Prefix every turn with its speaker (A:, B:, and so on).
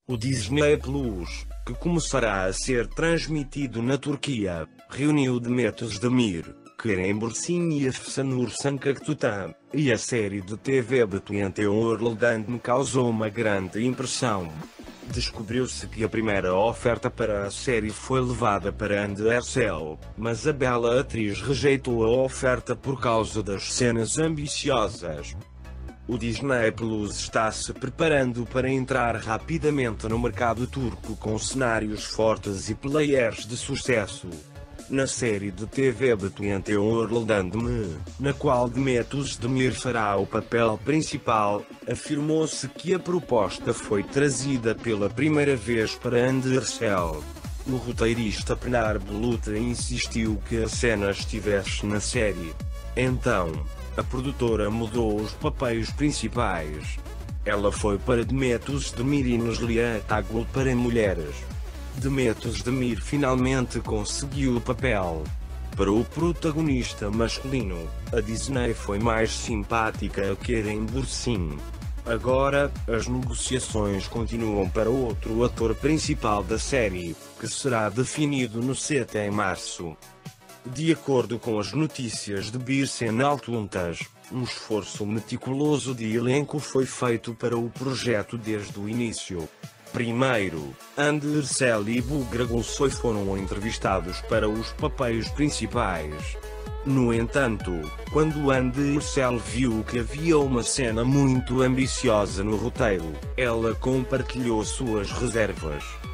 A: O Disney Plus, que começará a ser transmitido na Turquia, reuniu Demet Özdemir, Kerem Bürsin e Afsanur Sancaktutan, e a série de TV Between World me causou uma grande impressão. Descobriu-se que a primeira oferta para a série foi levada para Andercel, mas a bela atriz rejeitou a oferta por causa das cenas ambiciosas. O Disney Plus está se preparando para entrar rapidamente no mercado turco com cenários fortes e players de sucesso. Na série de TV Between World Me, na qual Demet Özdemir fará o papel principal, afirmou-se que a proposta foi trazida pela primeira vez para Andercel. O roteirista Pınar Bulut insistiu que a cena estivesse na série. Então, a produtora mudou os papéis principais. Ela foi para Demet Özdemir e Neslihan Atagül para mulheres. Demet Özdemir finalmente conseguiu o papel. Para o protagonista masculino, a Disney foi mais simpática a Kerem Bürsin. Agora, as negociações continuam para outro ator principal da série, que será definido no set em março. De acordo com as notícias de Birsen Altuntaş, um esforço meticuloso de elenco foi feito para o projeto desde o início. Primeiro, Andercel e Buğra Gülsoy foram entrevistados para os papéis principais. No entanto, quando Andercel viu que havia uma cena muito ambiciosa no roteiro, ela compartilhou suas reservas.